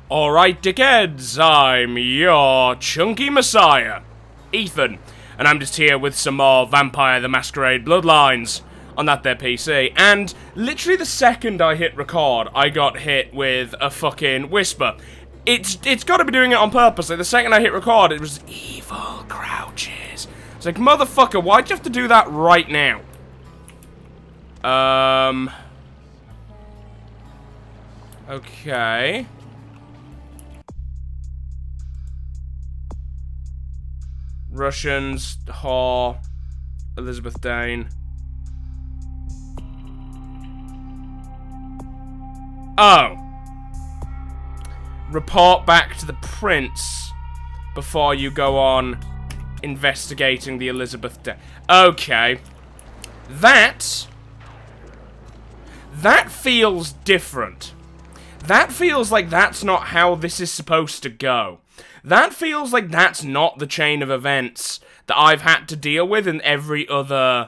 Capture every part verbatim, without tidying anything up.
Alright, dickheads, I'm your chunky messiah, Ethan, and I'm just here with some more Vampire the Masquerade Bloodlines on that there P C, and literally the second I hit record, I got hit with a fucking whisper. It's it's got to be doing it on purpose. Like, the second I hit record, it was evil crouches. It's like, motherfucker, why'd you have to do that right now? Um... Okay... Russians, whore, Elizabeth Dane. Oh. Report back to the prince before you go on investigating the Elizabeth Dane. Okay. That... That feels different. That feels like that's not how this is supposed to go. That feels like that's not the chain of events that I've had to deal with in every other,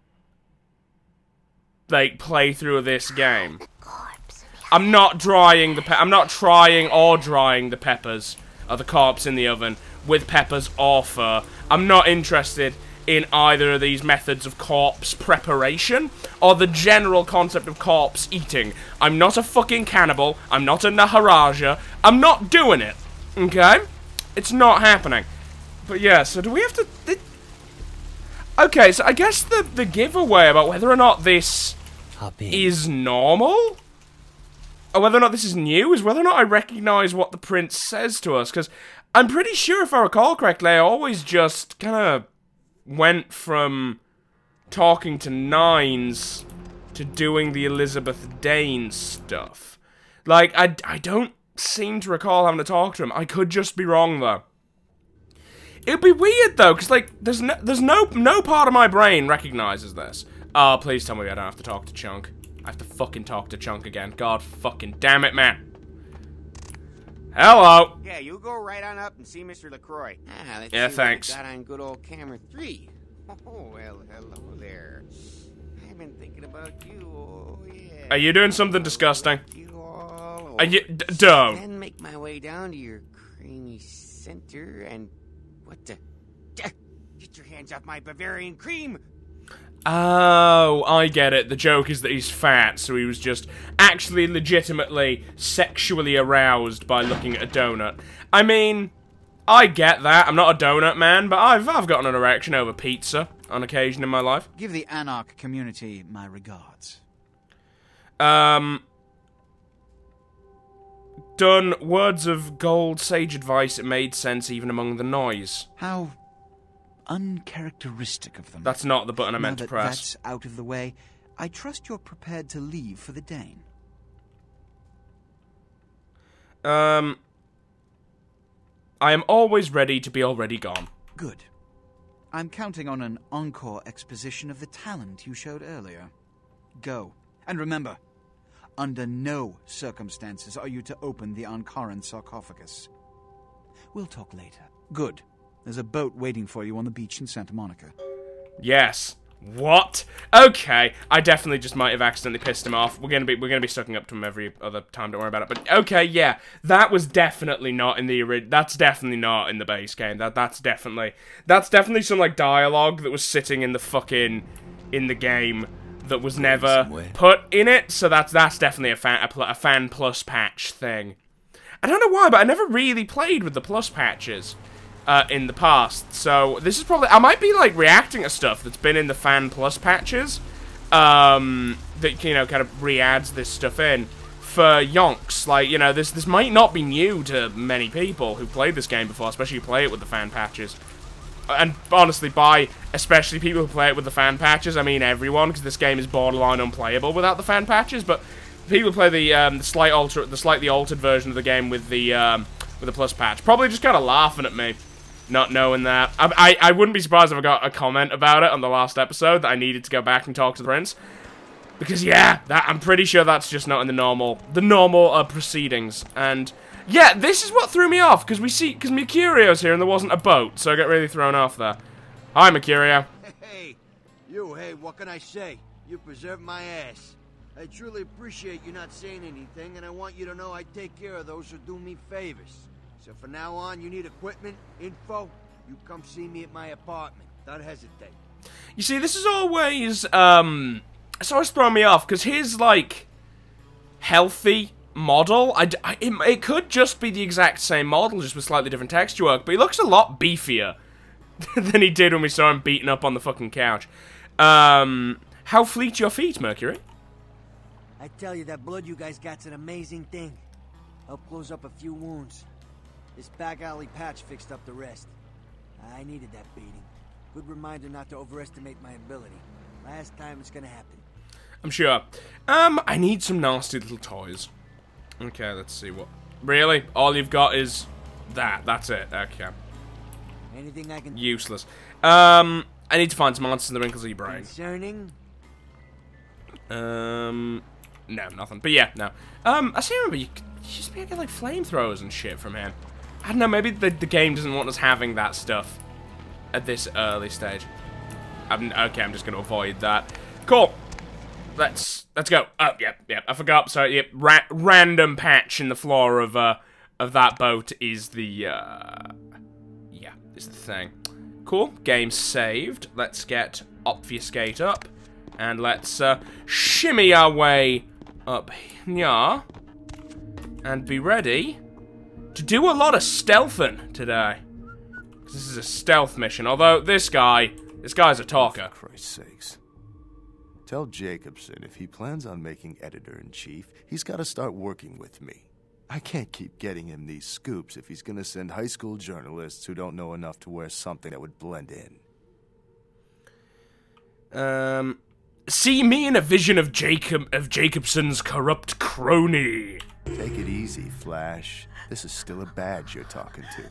like, playthrough of this game. I'm not drying the pe- I'm not trying or drying the peppers, or the corpse in the oven, with peppers or fur. I'm not interested in either of these methods of corpse preparation, or the general concept of corpse eating. I'm not a fucking cannibal. I'm not a Naharaja. I'm not doing it. Okay? It's not happening. But yeah, so do we have to... Th okay, so I guess the, the giveaway about whether or not this is normal, or whether or not this is new, is whether or not I recognize what the prince says to us, because I'm pretty sure, if I recall correctly, I always just kind of went from talking to Nines to doing the Elizabeth Dane stuff. Like, I, I don't seem to recall having to talk to him. I could just be wrong, though. It'd be weird, though, because, like, there's no, there's no, no part of my brain recognizes this. Oh, please tell me I don't have to talk to Chunk. I have to fucking talk to Chunk again. God fucking damn it, man. Hello. Yeah, you go right on up and see Mister LaCroix. Ah, let's yeah, see thanks. What we got on good old camera three. Oh, well, hello there. I've been thinking about you. Oh, yeah. Are you doing something disgusting? You all Are you... D don't. Then make my way down to your creamy center and... What the... Get your hands off my Bavarian cream! Oh, I get it. The joke is that he's fat, so he was just actually legitimately sexually aroused by looking at a donut. I mean, I get that. I'm not a donut man, but I've, I've gotten an erection over pizza on occasion in my life. Give the Anarch community my regards. Um... Done. Words of gold sage advice. It made sense even among the noise. How uncharacteristic of them. That's not the button I meant now to that press. That's out of the way. I trust you're prepared to leave for the Dane. Um... I am always ready to be already gone. Good. I'm counting on an encore exposition of the talent you showed earlier. Go. And remember, under no circumstances are you to open the Ankaran sarcophagus. We'll talk later. Good. There's a boat waiting for you on the beach in Santa Monica. Yes. What? Okay. I definitely just might have accidentally pissed him off. We're gonna be we're gonna be sucking up to him every other time. Don't worry about it. But okay, yeah, that was definitely not in the original. That's definitely not in the base game. That that's definitely that's definitely some like dialogue that was sitting in the fucking in the game that was never put in it. So that's that's definitely a fan a, a fan plus patch thing. I don't know why, but I never really played with the plus patches. Uh, in the past, so this is probably I might be like reacting to stuff that's been in the fan plus patches, um, that you know kind of re-adds this stuff in for yonks. Like you know this this might not be new to many people who played this game before, especially who play it with the fan patches. And honestly, by especially people who play it with the fan patches, I mean everyone, because this game is borderline unplayable without the fan patches. But people who play the um, the slight alter the slightly altered version of the game with the um, with the plus patch probably just kind of laughing at me. Not knowing that. I, I, I wouldn't be surprised if I got a comment about it on the last episode that I needed to go back and talk to the prince. Because, yeah, that I'm pretty sure that's just not in the normal, the normal uh, proceedings. And, yeah, this is what threw me off, because we see, because Mercurio's here and there wasn't a boat, so I got really thrown off there. Hi, Mercurio. Hey, you, hey, what can I say? You preserved my ass. I truly appreciate you not saying anything, and I want you to know I take care of those who do me favors. So from now on, you need equipment, info, you come see me at my apartment. Don't hesitate. You see, this is always, um, it's always throwing me off, because his, like, healthy model, I, I, it, it could just be the exact same model, just with slightly different texture work, but he looks a lot beefier than he did when we saw him beaten up on the fucking couch. Um, how fleet your feet, Mercury? I tell you, that blood you guys got's an amazing thing. Help close up a few wounds. This back alley patch fixed up the rest. I needed that beating. Good reminder not to overestimate my ability. Last time it's gonna happen. I'm sure. Um, I need some nasty little toys. Okay, let's see what... Really? All you've got is that. That's it. Okay. Anything I can... Useless. Um, I need to find some answers in the wrinkles of your brain. Concerning? Um... No, nothing. But yeah, no. Um, I see, remember, you, you used to be able to get, like, flamethrowers and shit from him. I don't know, maybe the, the game doesn't want us having that stuff at this early stage. I'm, okay, I'm just going to avoid that. Cool. Let's, let's go. Oh, yeah, yeah, I forgot. Sorry, yep, ra random patch in the floor of, uh, of that boat is the, uh, yeah, is the thing. Cool. Game saved. Let's get obfuscate up. And let's, uh, shimmy our way up here, and be ready to do a lot of stealthing today. This is a stealth mission, although this guy, this guy's a talker. For Christ's sakes. Tell Jacobson if he plans on making editor-in-chief, he's got to start working with me. I can't keep getting him these scoops if he's gonna send high school journalists who don't know enough to wear something that would blend in. Um... See me in a vision of Jacob of Jacobson's corrupt crony. Take it easy, Flash. This is still a badge you're talking to.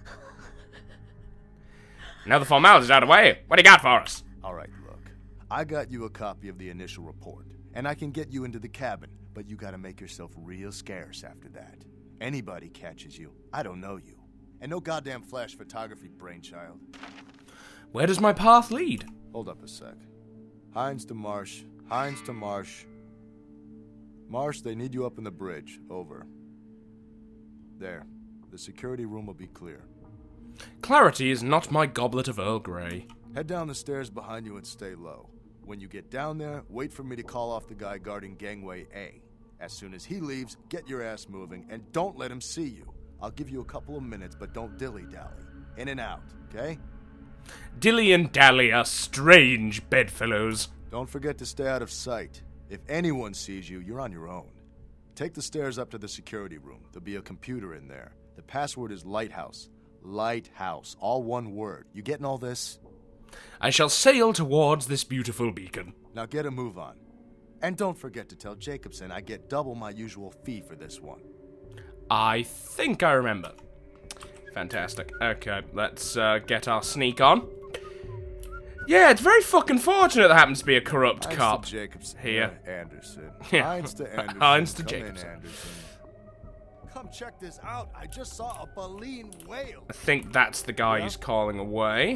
Now the formality's out of the way. What do you got for us? All right, look. I got you a copy of the initial report, and I can get you into the cabin, but you gotta make yourself real scarce after that. Anybody catches you, I don't know you. And no goddamn Flash photography brainchild. Where does my path lead? Hold up a sec. Hines to Marsh. Hines to Marsh. Marsh, they need you up in the bridge. Over. There. The security room will be clear. Clarity is not my goblet of Earl Grey. Head down the stairs behind you and stay low. When you get down there, wait for me to call off the guy guarding gangway A. As soon as he leaves, get your ass moving, and don't let him see you. I'll give you a couple of minutes, but don't dilly-dally. In and out, okay? Dilly and Dally are strange bedfellows. Don't forget to stay out of sight. If anyone sees you, you're on your own. Take the stairs up to the security room. There'll be a computer in there. The password is Lighthouse. Lighthouse. All one word. You getting all this? I shall sail towards this beautiful beacon. Now get a move on. And don't forget to tell Jacobson I get double my usual fee for this one. I think I remember. Fantastic. Okay, let's uh, get our sneak on. Yeah, it's very fucking fortunate there happens to be a corrupt Hines cop to Jacobson. here. Uh, Anderson. Yeah. Hines to Anderson. Hines to Come Jacobson. In, Anderson. Come check this out. I just saw a baleen whale. I think that's the guy Yeah. he's calling away.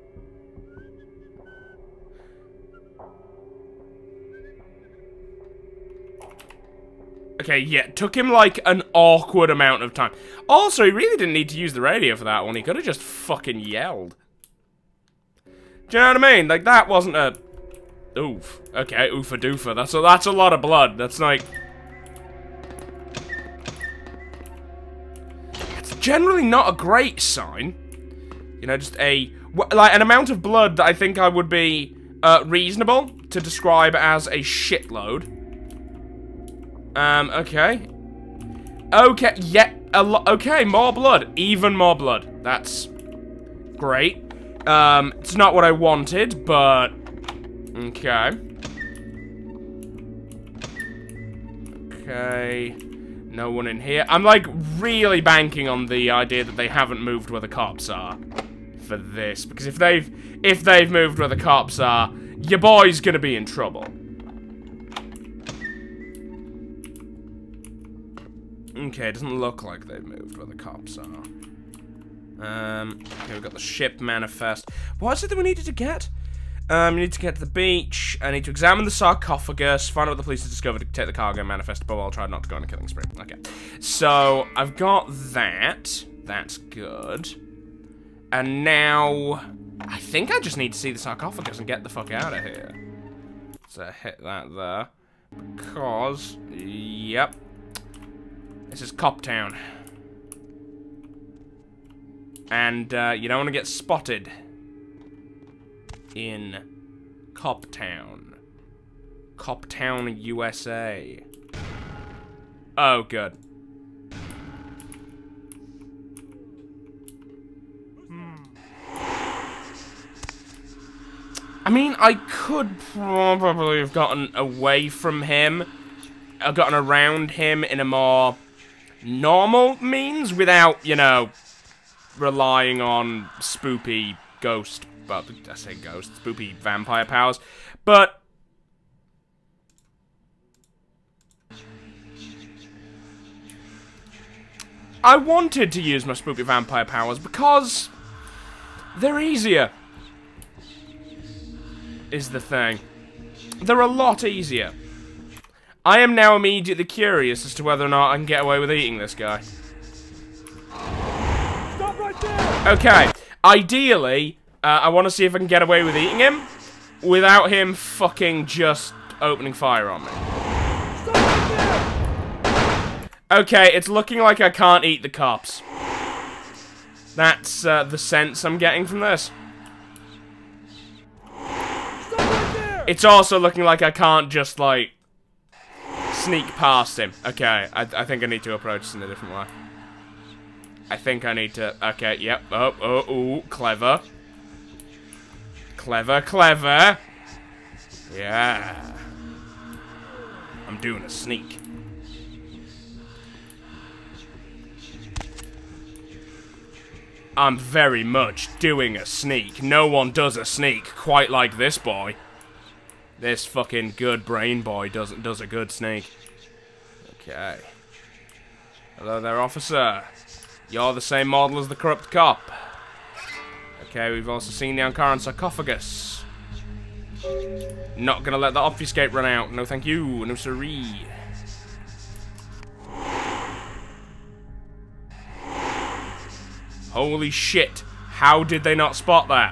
Okay, yeah, took him like an awkward amount of time. Also, he really didn't need to use the radio for that one. He could have just fucking yelled. Do you know what I mean? Like, that wasn't a... Oof. Okay, oofa doofa. That's a, that's a lot of blood. That's like... It's generally not a great sign. You know, just a... Like, an amount of blood that I think I would be uh, reasonable to describe as a shitload. Um, okay. Okay, yeah, a lot. Okay, more blood. Even more blood. That's great. Um, it's not what I wanted, but... Okay. Okay. No one in here. I'm, like, really banking on the idea that they haven't moved where the cops are for this. Because if they've, if they've moved where the cops are, your boy's gonna be in trouble. Okay, it doesn't look like they've moved where the cops are. Um, okay, we've got the ship manifest. What is it that we needed to get? Um, you need to get to the beach. I need to examine the sarcophagus, find out what the police have discovered, take the cargo manifest, but I'll try not to go on a killing spree. Okay. So, I've got that. That's good. And now, I think I just need to see the sarcophagus and get the fuck out of here. So, hit that there. Because, yep. This is Cop Town. And, uh, you don't want to get spotted in Cop Town. Cop Town, U S A. Oh, good. I mean, I could probably have gotten away from him, uh, gotten around him in a more normal means without, you know, relying on spoopy ghost, well, I say ghost, spoopy vampire powers, but I wanted to use my spoopy vampire powers because they're easier. Is the thing. They're a lot easier. I am now immediately curious as to whether or not I can get away with eating this guy. Stop right there! Okay, ideally, uh, I want to see if I can get away with eating him without him fucking just opening fire on me. Stop right there! Okay, it's looking like I can't eat the cops. That's uh, the sense I'm getting from this. It's also looking like I can't just, like, sneak past him. Okay, I, I think I need to approach this in a different way. I think I need to... Okay, yep. Oh, oh, ooh, clever. Clever, clever. Yeah. I'm doing a sneak. I'm very much doing a sneak. No one does a sneak quite like this boy. This fucking good brain boy does does a good sneak. Okay. Hello there, officer. You're the same model as the corrupt cop. Okay, we've also seen the Ankaran sarcophagus. Not gonna let the obfuscate run out. No thank you. No siree. Holy shit. How did they not spot that?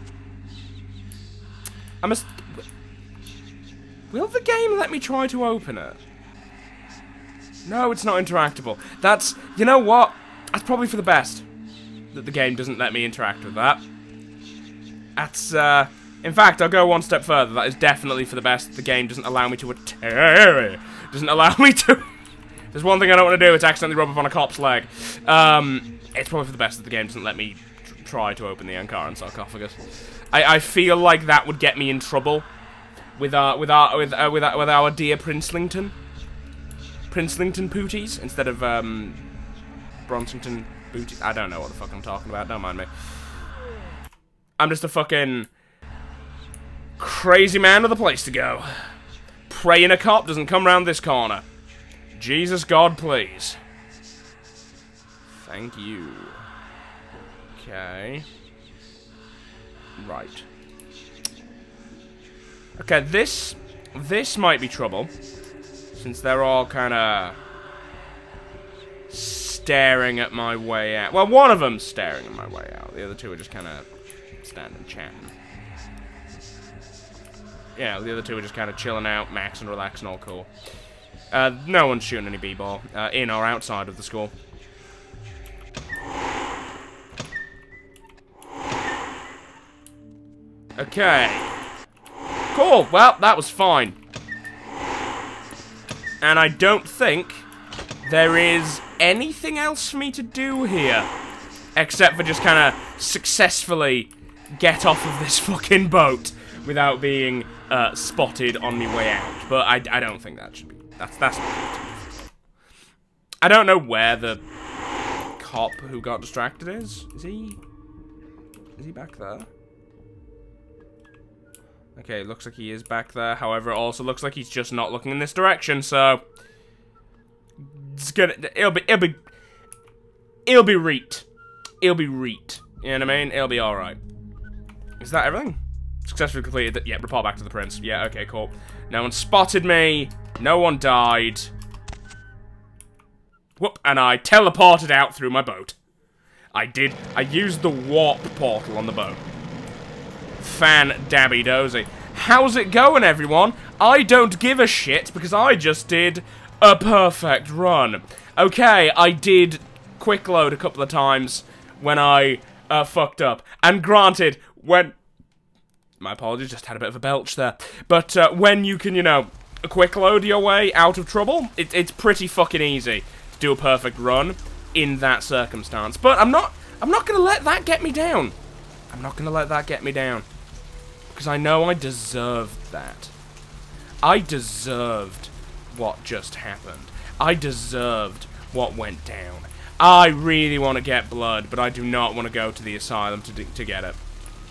I must... Will the game let me try to open it? No, it's not interactable. That's... You know what? That's probably for the best. That the game doesn't let me interact with that. That's, uh... In fact, I'll go one step further. That is definitely for the best. The game doesn't allow me to... Doesn't allow me to... There's one thing I don't want to do. It's accidentally rub up on a cop's leg. Um... It's probably for the best that the game doesn't let me tr try to open the Ankaran sarcophagus. I, I feel like that would get me in trouble with our with our with uh, with, our, with our dear Princelington, Princelington Pooties instead of um, Bronsington Booties. I don't know what the fuck I'm talking about. Don't mind me. I'm just a fucking crazy man with a place to go. Praying a cop doesn't come round this corner. Jesus God, please. Thank you. Okay. Right. Okay, this... This might be trouble. Since they're all kind of... staring at my way out. Well, one of them's staring at my way out. The other two are just kind of standing chatting. Yeah, the other two are just kind of chilling out, maxing, relaxing, all cool. Uh, no one's shooting any b-ball. Uh, in or outside of the school. Okay. Cool, well, that was fine. And I don't think there is anything else for me to do here. Except for just kind of successfully get off of this fucking boat without being uh, spotted on my way out. But I, I don't think that should be... That's, that's not good. I don't know where the cop who got distracted is. Is he... Is he back there? Okay, looks like he is back there. However, it also looks like he's just not looking in this direction, so... It's gonna... It'll be... It'll be... It'll be reet. It'll be reet. You know what I mean? It'll be alright. Is that everything? Successfully completed that. Yeah, report back to the prince. Yeah, okay, cool. No one spotted me. No one died. Whoop, and I teleported out through my boat. I did. I used the warp portal on the boat. Fan-dabby-dozy. How's it going, everyone? I don't give a shit because I just did a perfect run. Okay, I did quick load a couple of times when I uh, fucked up. And granted, when... My apologies, just had a bit of a belch there. But uh, when you can, you know, quick load your way out of trouble, it, it's pretty fucking easy to do a perfect run in that circumstance. But I'm not, I'm not gonna let that get me down. I'm not gonna let that get me down. Because I know I deserved that. I deserved what just happened. I deserved what went down. I really want to get blood, but I do not want to go to the asylum to, to get it.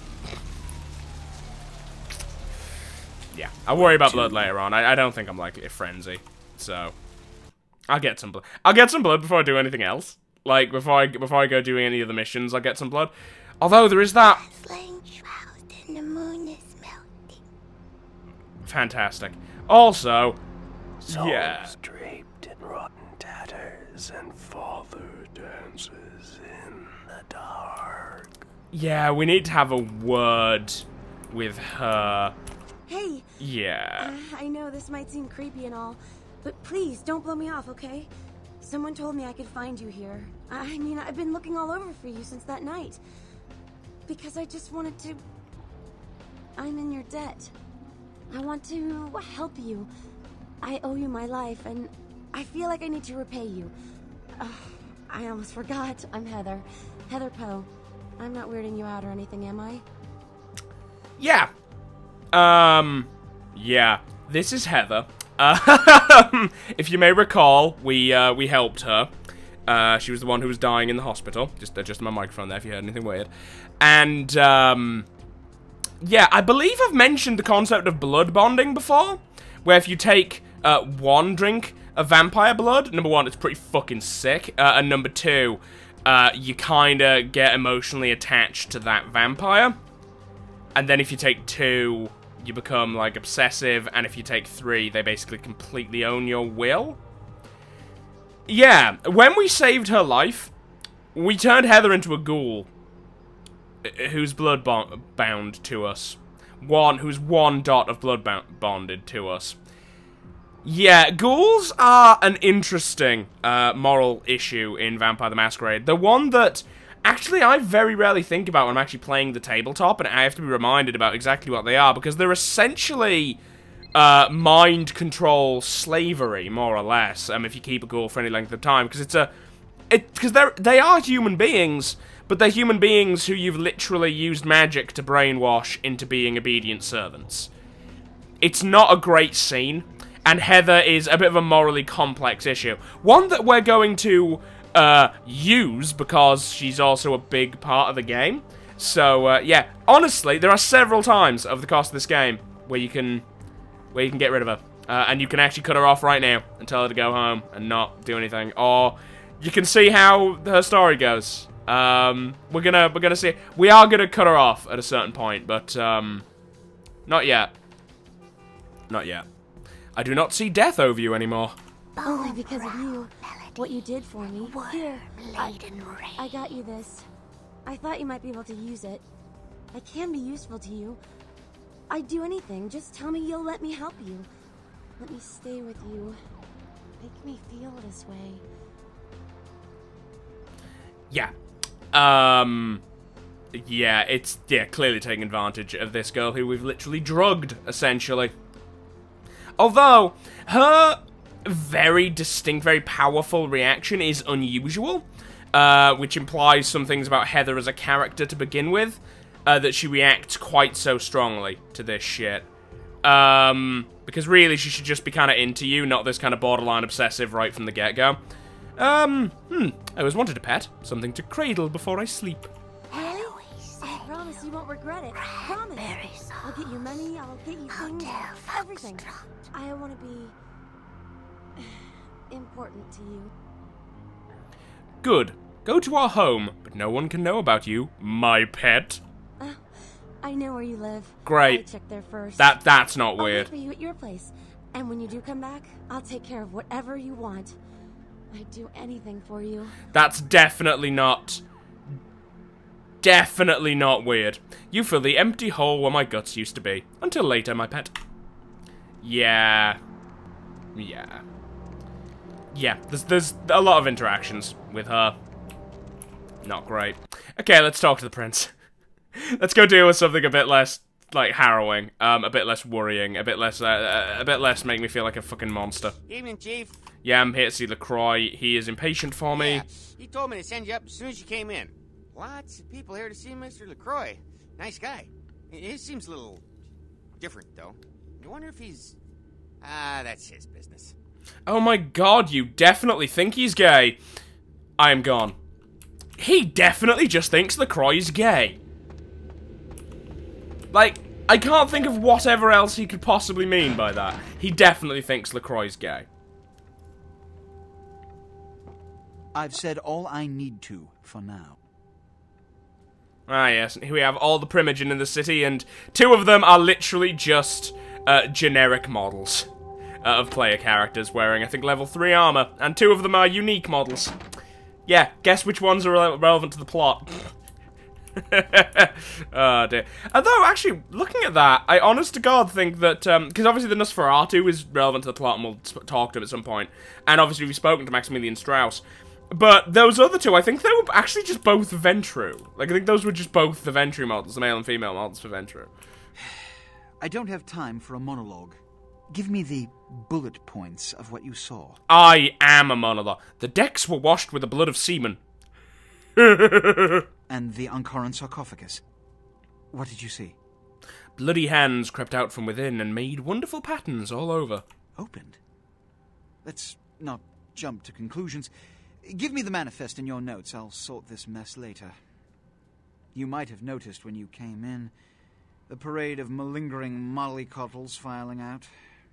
Yeah, I'll worry about blood later on. I, I don't think I'm likely to frenzy, so I'll get some blood. I'll get some blood before I do anything else. Like before I before I go doing any of the missions, I'll get some blood. Although there is that. And the moon is melting. Fantastic. Also, Souls yeah. draped in rotten tatters, and father dances in the dark. Yeah, we need to have a word with her. Hey! Yeah. Uh, I know this might seem creepy and all, but please, don't blow me off, okay? Someone told me I could find you here. I mean, I've been looking all over for you since that night. Because I just wanted to... I'm in your debt. I want to help you. I owe you my life, and I feel like I need to repay you. Uh, I almost forgot. I'm Heather. Heather Poe. I'm not weirding you out or anything, am I? Yeah. Um, yeah, this is Heather. Uh, if you may recall, we, uh, we helped her. Uh, she was the one who was dying in the hospital. Just adjust my microphone there if you heard anything weird. And, um, yeah, I believe I've mentioned the concept of blood bonding before, where if you take, uh, one drink of vampire blood, number one, it's pretty fucking sick, uh, and number two, uh, you kinda get emotionally attached to that vampire. And then if you take two, you become, like, obsessive, and if you take three, they basically completely own your will. Yeah, when we saved her life, we turned Heather into a ghoul, who's blood bond bound to us. One, who's one dot of blood bonded to us. Yeah, ghouls are an interesting uh, moral issue in Vampire the Masquerade. The one that... Actually, I very rarely think about when I'm actually playing the tabletop, and I have to be reminded about exactly what they are, because they're essentially uh, mind control slavery, more or less, um, if you keep a ghoul for any length of time, because it's a... it because they're they are human beings, but they're human beings who you've literally used magic to brainwash into being obedient servants. It's not a great scene, and Heather is a bit of a morally complex issue. One that we're going to... Uh, use, because she's also a big part of the game. So, uh, yeah, honestly, there are several times over the course of this game where you can, where you can get rid of her. Uh, and you can actually cut her off right now and tell her to go home and not do anything. Or, you can see how her story goes. Um, we're gonna, we're gonna see, we are gonna cut her off at a certain point, but, um, not yet. Not yet. I do not see death over you anymore. Only because of you. What you did for me. Here, I, I got you this. I thought you might be able to use it. I can be useful to you. I'd do anything. Just tell me you'll let me help you. Let me stay with you. Make me feel this way. Yeah. Um... Yeah, it's, yeah, clearly taking advantage of this girl who we've literally drugged, essentially. Although, her... very distinct, very powerful reaction is unusual, uh, which implies some things about Heather as a character to begin with, uh, that she reacts quite so strongly to this shit. Um, because really she should just be kind of into you, not this kind of borderline obsessive right from the get-go. Um, hmm, I always wanted a pet, something to cradle before I sleep. Really? I promise you won't regret it. Promise. I'll get you money, I'll get you things, everything. I want to be... important to you. Good. Go to our home, but no one can know about you, my pet. Uh, I know where you live. Great. I checked there first. That that's not I'll weird. wait for you at your place, and when you do come back, I'll take care of whatever you want. I'd do anything for you. That's definitely not... Definitely not weird. You fill the empty hole where my guts used to be. Until later, my pet. Yeah. Yeah. Yeah, there's, there's a lot of interactions with her. Not great. Okay, let's talk to the prince. Let's go deal with something a bit less, like, harrowing. Um, a bit less worrying. A bit less, uh, a bit less make me feel like a fucking monster. Evening, Chief. Yeah, I'm here to see LaCroix. He is impatient for me. Yeah, he told me to send you up as soon as you came in. Lots of people here to see Mister LaCroix. Nice guy. He seems a little different, though. I wonder if he's... Ah, that's his business. Oh my god, you definitely think he's gay. I am gone. He definitely just thinks LaCroix's gay. Like, I can't think of whatever else he could possibly mean by that. He definitely thinks LaCroix's gay. I've said all I need to for now. Ah, yes. Here we have all the Primogen in the city, and two of them are literally just uh, generic models uh, of player characters wearing, I think, level three armor, and two of them are unique models. Yeah, guess which ones are re relevant to the plot. Oh, dear. Although, actually, looking at that, I honest to God think that, um, because obviously the Nosferatu is relevant to the plot, and we'll talk to him at some point, and obviously we've spoken to Maximilian Strauss. But those other two, I think they were actually just both Ventru. Like, I think those were just both the Ventru models, the male and female models for Ventru. I don't have time for a monologue. Give me the bullet points of what you saw. I am a monologue. The decks were washed with the blood of seamen. And the Ankaran sarcophagus. What did you see? Bloody hands crept out from within and made wonderful patterns all over. Opened? Let's not jump to conclusions. Give me the manifest in your notes. I'll sort this mess later. You might have noticed when you came in the parade of malingering mollycoddles filing out.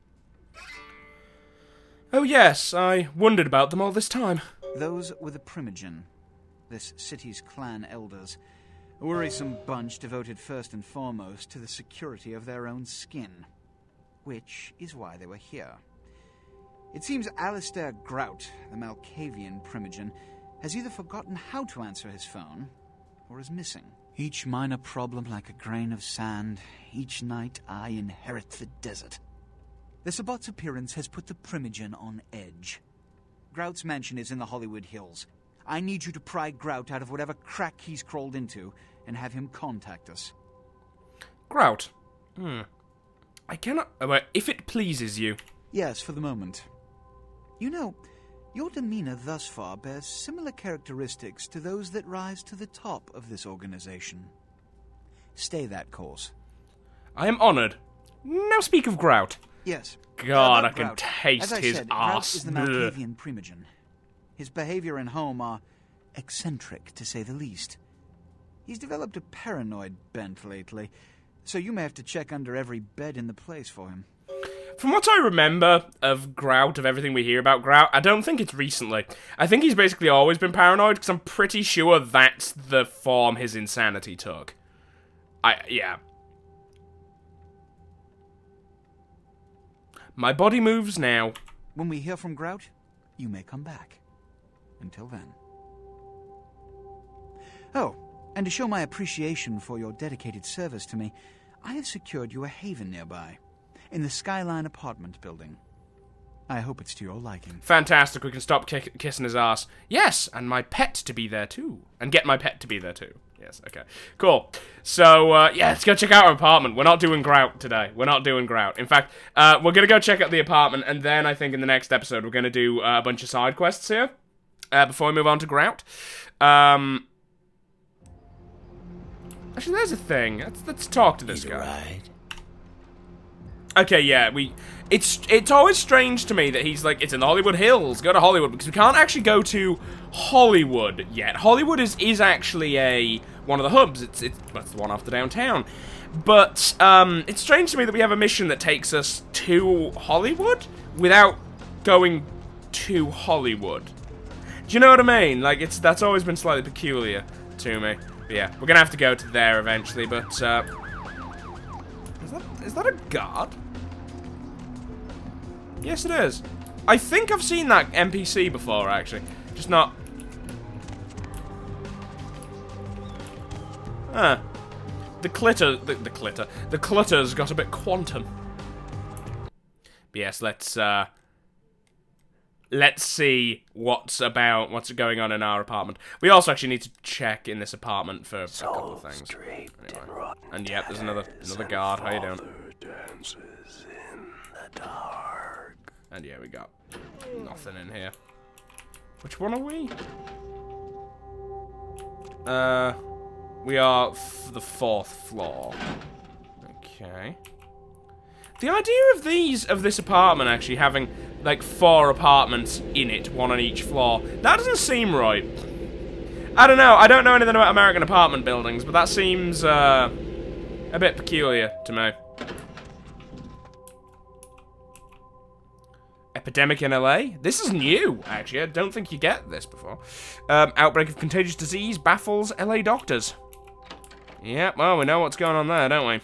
Oh yes, I wondered about them all this time. Those were the Primogen, this city's clan elders. A worrisome bunch devoted first and foremost to the security of their own skin. Which is why they were here. It seems Alistair Grout, the Malkavian Primogen, has either forgotten how to answer his phone, or is missing. Each minor problem like a grain of sand. Each night I inherit the desert. The Sabbat's appearance has put the Primogen on edge. Grout's mansion is in the Hollywood Hills. I need you to pry Grout out of whatever crack he's crawled into, and have him contact us. Grout? Hmm. I cannot... Oh, wait, if it pleases you. Yes, for the moment. You know, your demeanor thus far bears similar characteristics to those that rise to the top of this organization. Stay that course. I am honored. Now speak of Grout. Yes. God, uh, I can Grout. taste As I his said, ass. Grout is the Malkavian Primogen. His behavior and home are eccentric, to say the least. He's developed a paranoid bent lately, so you may have to check under every bed in the place for him. From what I remember of Grout, of everything we hear about Grout, I don't think it's recently. I think he's basically always been paranoid, because I'm pretty sure that's the form his insanity took. I, yeah. My body moves now. When we hear from Grout, you may come back. Until then. Oh, and to show my appreciation for your dedicated service to me, I have secured you a haven nearby. In the Skyline apartment building. I hope it's to your liking. Fantastic, we can stop kick kissing his ass. Yes, and my pet to be there too. And get my pet to be there too. Yes, okay. Cool. So, uh, yeah, let's go check out our apartment. We're not doing Grout today. We're not doing Grout. In fact, uh, we're gonna go check out the apartment, and then I think in the next episode we're gonna do uh, a bunch of side quests here. Uh, before we move on to Grout. Um... Actually, there's a thing. Let's, let's talk to this Need guy. a ride? Okay, yeah, we... It's it's always strange to me that he's like, it's in the Hollywood Hills, go to Hollywood, because we can't actually go to Hollywood yet. Hollywood is, is actually a one of the hubs. It's, it's, well, it's the one after downtown. But, um, it's strange to me that we have a mission that takes us to Hollywood without going to Hollywood. Do you know what I mean? Like, it's that's always been slightly peculiar to me. But yeah, we're gonna have to go to there eventually, but, uh... Is that, is that a guard? Yes, it is. I think I've seen that N P C before, actually. Just not... Huh. The clitter... The, the clitter. The clutter's got a bit quantum. But yes, let's, uh... let's see what's about, what's going on in our apartment. We also actually need to check in this apartment for a couple of things. Anyway. And yep, there's another another guard. How you doing? Dances in the dark. And yeah, we got nothing in here. Which one are we? Uh, we are f the fourth floor. Okay. The idea of these, of this apartment actually having, like, four apartments in it, one on each floor, that doesn't seem right. I don't know, I don't know anything about American apartment buildings, but that seems, uh, a bit peculiar to me. Epidemic in L A? This is new, actually. I don't think you get this before. Um, outbreak of contagious disease baffles L A doctors. Yeah, well, we know what's going on there, don't we?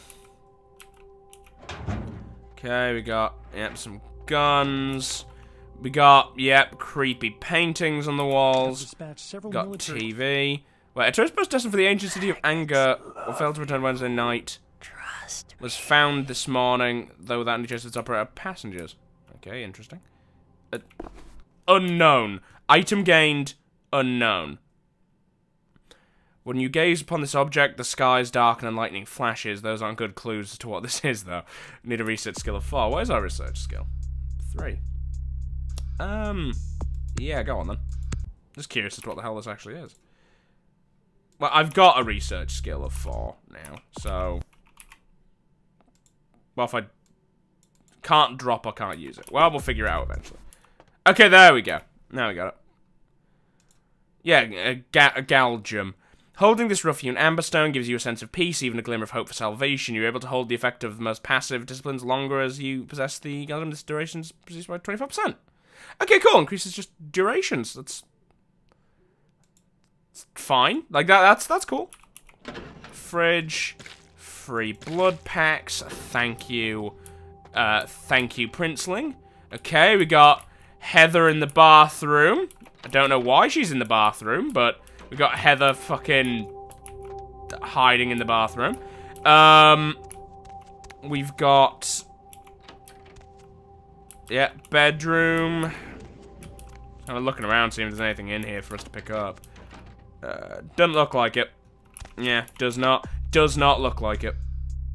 Okay, we got, yep, some guns. We got, yep, creepy paintings on the walls. Got T V. Wait, a tourist bus destined for the ancient city of Anger or failed to return Wednesday night. Was found this morning, though that only shows its operator passengers. Okay, interesting. Uh, unknown. Item gained, unknown. When you gaze upon this object, the skies darken and lightning flashes. Those aren't good clues as to what this is, though. Need a research skill of four. What is our research skill? Three. Um, yeah, go on then. Just curious as to what the hell this actually is. Well, I've got a research skill of four now, so... Well, if I can't drop, I can't use it. Well, we'll figure it out eventually. Okay, there we go. Now we got it. Yeah, a, ga a galgium. Holding this rough-hewn amberstone gives you a sense of peace, even a glimmer of hope for salvation. You're able to hold the effect of the most passive disciplines longer as you possess the galgium. This duration is produced by twenty-five percent. Okay, cool. Increases just durations. That's, that's fine. Like, that. that's that's cool. Fridge. Free blood packs. Thank you. Uh, thank you, Princeling. Okay, we got Heather in the bathroom. I don't know why she's in the bathroom, but... We got Heather fucking hiding in the bathroom. Um, we've got... Yeah, bedroom. I'm looking around, seeing if there's anything in here for us to pick up. Uh, doesn't look like it. Yeah, does not. Does not look like it.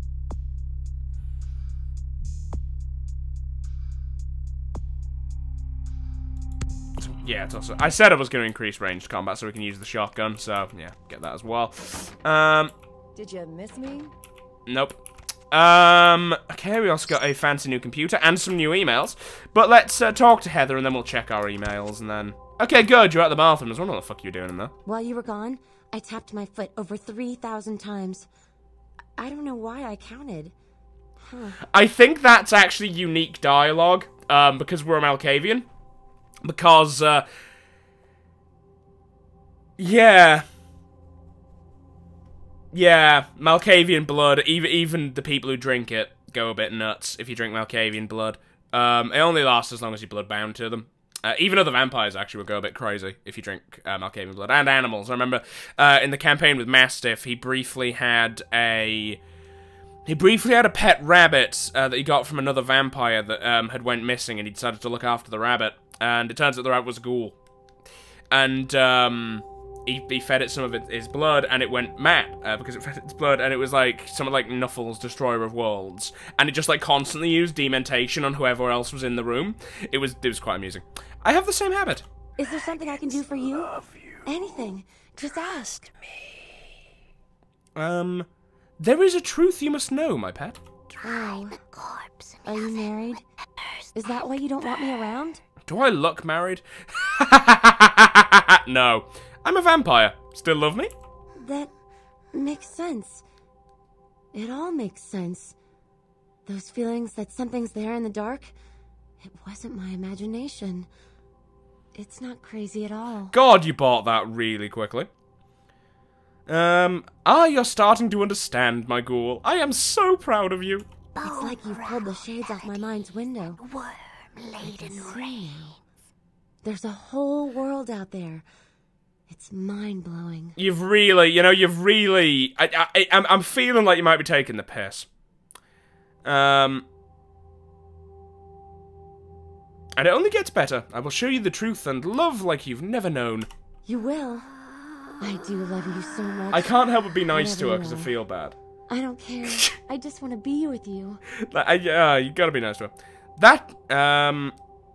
Yeah, it's also... I said I was going to increase ranged combat so we can use the shotgun, so, yeah, get that as well. Um... Did you miss me? Nope. Um, okay, we also got a fancy new computer and some new emails. But let's uh, talk to Heather and then we'll check our emails and then... Okay, good, you're at the bathroom. I was wondering what the fuck you were doing in there. While you were gone, I tapped my foot over three thousand times. I don't know why I counted. Huh. I think that's actually unique dialogue, um, because we're a Malkavian. Because, uh... Yeah. Yeah, Malkavian blood, even even the people who drink it go a bit nuts if you drink Malkavian blood. Um, it only lasts as long as you're blood-bound to them. Uh, even other vampires actually will go a bit crazy if you drink uh, Malkavian blood. And animals. I remember uh, in the campaign with Mastiff, he briefly had a... He briefly had a pet rabbit uh, that he got from another vampire that um, had went missing, and he decided to look after the rabbit. And it turns out the rabbit was a ghoul. And um, he, he fed it some of it, his blood, and it went mad uh, because it fed its blood, and it was like something like Nuffle's Destroyer of Worlds. And it just like constantly used dementation on whoever else was in the room. It was it was quite amusing. I have the same habit. Is there something I can do for you? you. Anything. Just ask. Me. Um, there is a truth you must know, my pet. Oh. Are you married? Is that why you don't want me around? Do I look married? No. I'm a vampire. Still love me? That makes sense. It all makes sense. Those feelings that something's there in the dark, it wasn't my imagination. It's not crazy at all. God, you bought that really quickly. Um, ah, you're starting to understand, my ghoul. I am so proud of you. It's like you've pulled the shades off my mind's window. Worm-laden rain. There's a whole world out there. It's mind-blowing. You've really, you know, you've really... I, I, I'm, I'm feeling like you might be taking the piss. Um... And it only gets better. I will show you the truth and love like you've never known. You will. I do love you so much. I can't help but be nice Whatever to her you because I are. feel bad. I don't care. I just want to be with you. Like, I, yeah, you gotta be nice to her. That, um...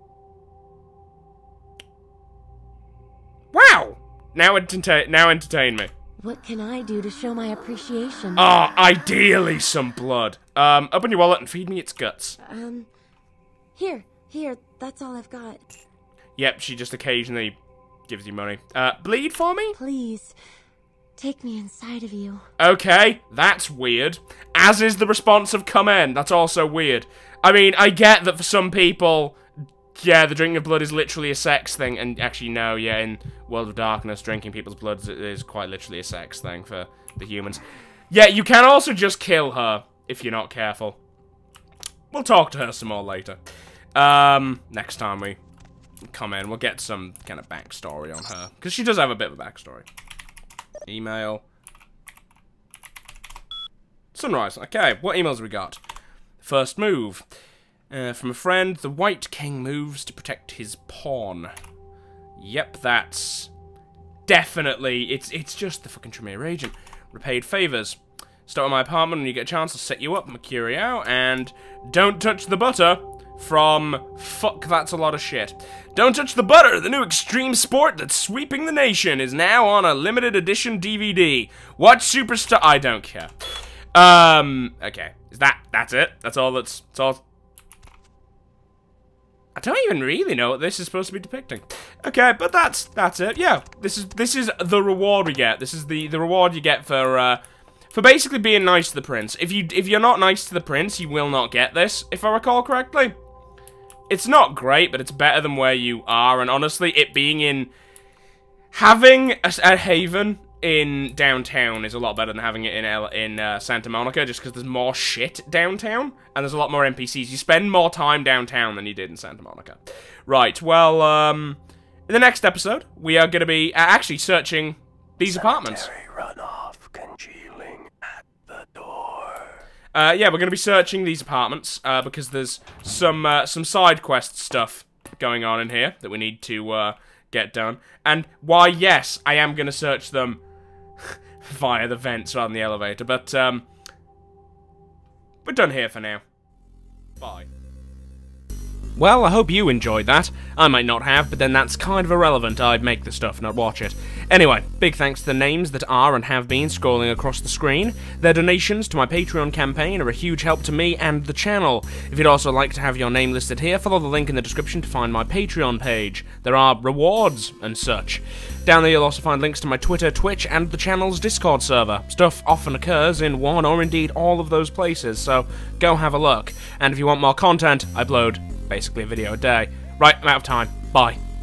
Wow! Now entertain, now entertain me. What can I do to show my appreciation? Ah, oh, ideally some blood. Um, open your wallet and feed me its guts. Um, here, here, that's all I've got. Yep, she just occasionally gives you money. Uh, bleed for me? Please, take me inside of you. Okay, that's weird. As is the response of come in. That's also weird. I mean, I get that for some people, yeah, the drinking of blood is literally a sex thing. And actually, no, yeah, in World of Darkness, drinking people's blood is quite literally a sex thing for the humans. Yeah, you can also just kill her if you're not careful. We'll talk to her some more later. Um, next time we come in, we'll get some kind of backstory on her. Because she does have a bit of a backstory. Email. Sunrise. Okay, what emails we got? First move. Uh, from a friend, the White King moves to protect his pawn. Yep, that's definitely, it's it's just the fucking Tremere agent. Repaid favors. Start with my apartment when you get a chance, I'll set you up, Mercurio, and don't touch the butter from fuck, that's a lot of shit. Don't touch the butter, the new extreme sport that's sweeping the nation is now on a limited edition D V D. Watch Superstar, I don't care. Um, okay, is that, that's it? That's all that's, that's all. I don't even really know what this is supposed to be depicting. Okay, but that's that's it. Yeah, this is this is the reward we get. This is the the reward you get for uh, for basically being nice to the prince. If you if you're not nice to the prince, you will not get this. If I recall correctly, it's not great, but it's better than where you are. And honestly, it being in having a, a haven in downtown is a lot better than having it in L in uh, Santa Monica, just because there's more shit downtown, and there's a lot more N P Cs. You spend more time downtown than you did in Santa Monica. Right, well, um, in the next episode, we are going to be uh, actually searching these apartments. Runoff congealing at the door. Uh, yeah, we're going to be searching these apartments, uh, because there's some, uh, some side quest stuff going on in here that we need to, uh, get done. And, why, yes, I am going to search them via the vents rather than the elevator, but, um, we're done here for now. Bye. Well, I hope you enjoyed that. I might not have, but then that's kind of irrelevant. I'd make the stuff, not watch it. Anyway, big thanks to the names that are and have been scrolling across the screen. Their donations to my Patreon campaign are a huge help to me and the channel. If you'd also like to have your name listed here, follow the link in the description to find my Patreon page. There are rewards and such. Down there you'll also find links to my Twitter, Twitch, and the channel's Discord server. Stuff often occurs in one or indeed all of those places, so go have a look. And if you want more content, I upload basically a video a day. Right, I'm out of time. Bye.